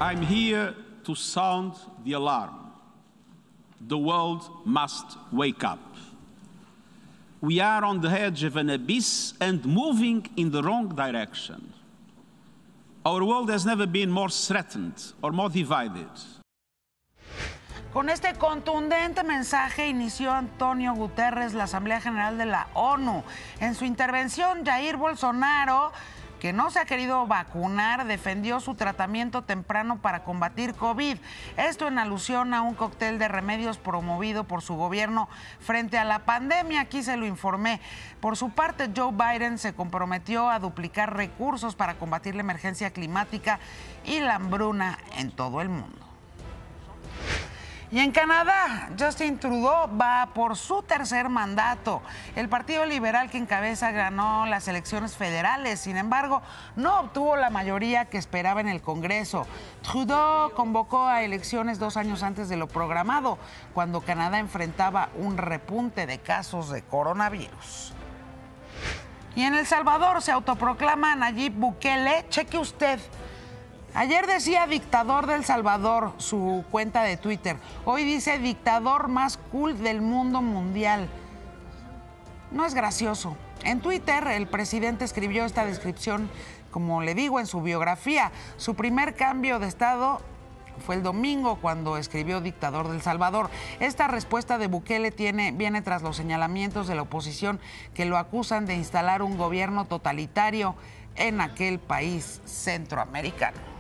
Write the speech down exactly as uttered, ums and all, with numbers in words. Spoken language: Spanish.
I'm here to sound the alarm. The world must wake up. We are on the edge of an abyss and moving in the wrong direction. Our world has never been more threatened or more divided. Con este contundente mensaje inició Antonio Guterres la Asamblea General de la ONU. En su intervención, Jair Bolsonaro, que no se ha querido vacunar, defendió su tratamiento temprano para combatir COVID. Esto en alusión a un cóctel de remedios promovido por su gobierno frente a la pandemia. Aquí se lo informé. Por su parte, Joe Biden se comprometió a duplicar recursos para combatir la emergencia climática y la hambruna en todo el mundo. Y en Canadá, Justin Trudeau va por su tercer mandato. El Partido Liberal que encabeza ganó las elecciones federales, sin embargo, no obtuvo la mayoría que esperaba en el Congreso. Trudeau convocó a elecciones dos años antes de lo programado, cuando Canadá enfrentaba un repunte de casos de coronavirus. Y en El Salvador se autoproclama Nayib Bukele. Cheque usted. Ayer decía dictador de El Salvador, su cuenta de Twitter. Hoy dice dictador más cool del mundo mundial. No es gracioso. En Twitter, el presidente escribió esta descripción, como le digo, en su biografía. Su primer cambio de estado fue el domingo, cuando escribió dictador de El Salvador. Esta respuesta de Bukele tiene, viene tras los señalamientos de la oposición que lo acusan de instalar un gobierno totalitario en aquel país centroamericano.